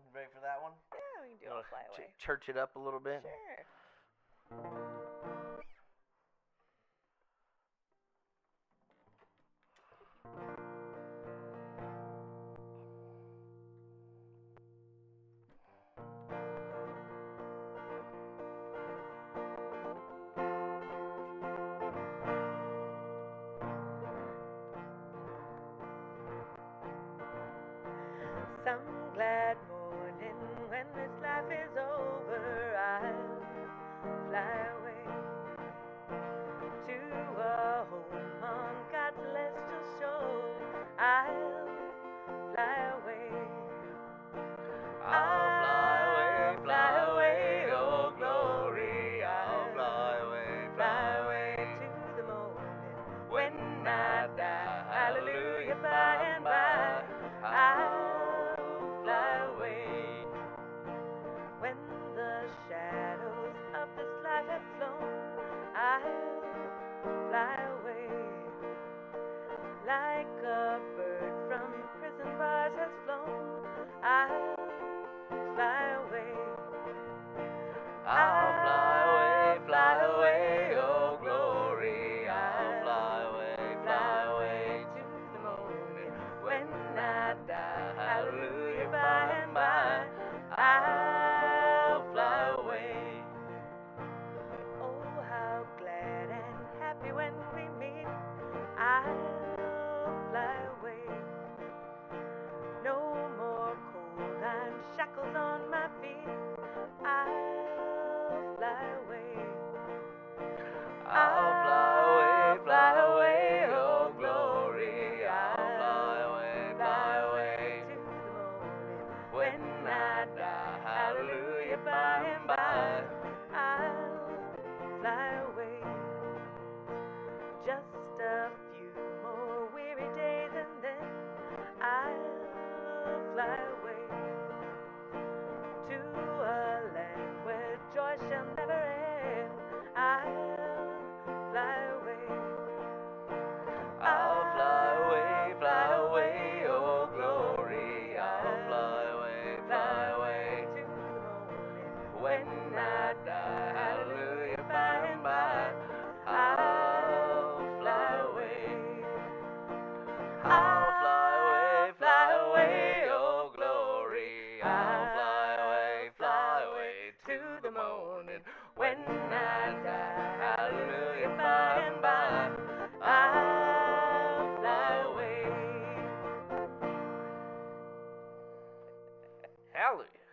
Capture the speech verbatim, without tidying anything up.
You ready for that one? Yeah, we can do I'll Fly Away. Ch church it up a little bit. Sure. Some glad morning when this life is over, I'll fly away to a home on God's celestial shore. I'll fly away. I'll fly away, fly away, oh glory. I'll fly away, fly away to the morning when I die. Hallelujah, by and by. I'll fly away when the shadows of this life have flown. I'll fly away like a bird from prison bars has flown. I'll fly away. I'll fly away, fly away, oh glory. I'll fly away, fly away to the morning when I die. Hallelujah, by and by. I'll fly away. Oh, how glad and happy when we meet. I'll fly away. No more cold iron shackles on my feet. I'll fly away. I'll fly away, fly away, oh glory. I'll fly away, fly away to the morning when I die. Hallelujah, by and by. I'll fly away. Just a few more weary days and then I'll fly away to a land where joy shall never end. I'll fly away. I'll fly away, fly away, oh glory. I'll fly away, fly away to the morning when I die. Hallelujah, by and by. I'll fly away. I'll fly away, fly away, oh glory. I'll fly away, fly away to the morning when I die. Hallelujah, by and by. I'll fly away. Hallelujah.